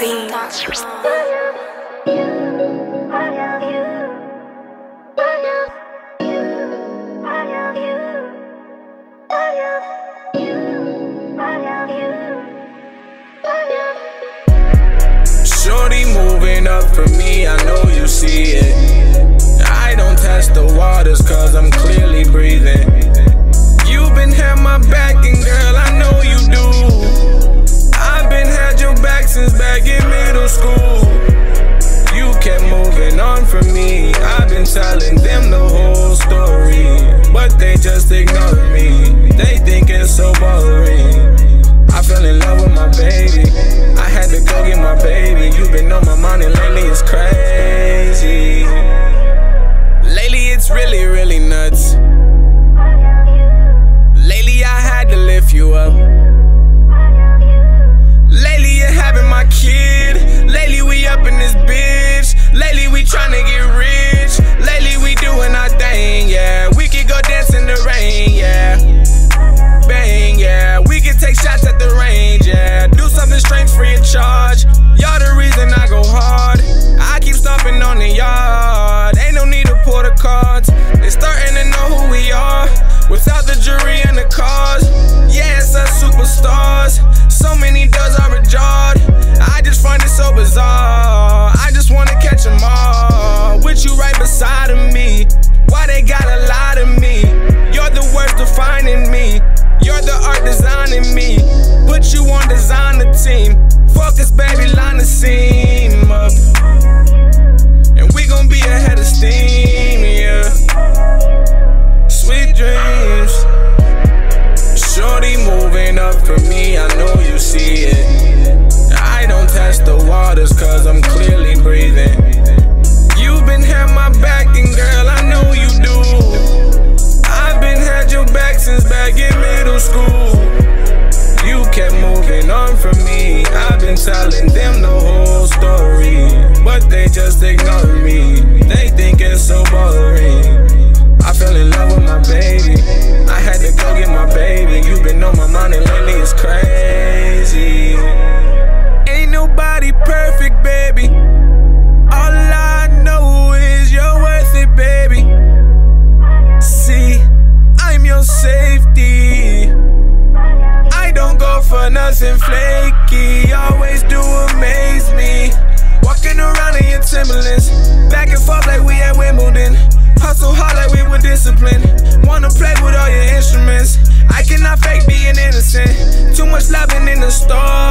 Shorty moving up for me, I know you see it. I don't test the waters cause I'm clearly breathing. You've been had my back and girl, I know you do. I've been had your back since back in middle school. You kept moving on from me, I've been telling them the whole story, but they just ignore me, they think it's so boring. I fell in love with my baby, I had to go get my baby. You've been on my mind and lately it's crazy. Lately it's really, really nuts. Lately I had to lift you up. Lately you're having my kid. Lately we up in this bitch. Lately we tryna get rich. Lately we doing our thing, yeah. We could go dance in the rain, yeah. Bang, yeah. We can take shots at the range, yeah. Do something strange free of charge. Y'all the reason I go hard. I keep stomping on the yard. Ain't no need to pull the cards. They starting to know who we are without the jury and the cause. Yeah, it's us superstars. So many doors are ajar. I just find it so bizarre. I just wanna catch them all. With you right beside of me. Why they gotta lie to me? You're the words defining me. You're the art designing me. Put you on designer team. Focus, baby, line the seam up. And we gon' be ahead of steam, yeah. Sweet dreams. Shorty moving up for me, I know you see it. I don't test the waters cause I'm clearly breathing. You've been had my back and girl, I know you do. I've been had your back since back in middle school. You kept moving on from me, I've been telling them the whole story, but they just ignore me, they think it's so boring. I fell in love with my baby, I had to go get my baby. You've been on my mind and lately it's crazy. Ain't nobody perfect, baby. All I know is you're worth it, baby. See, I'm your safety. I don't go for nothing flaky. Always do amaze me. Walking around in your Timberlands, back and forth like we at Wimbledon. Hustle hard like we were disciplined. Wanna play with all your instruments. I cannot fake being innocent. Too much loving in the store.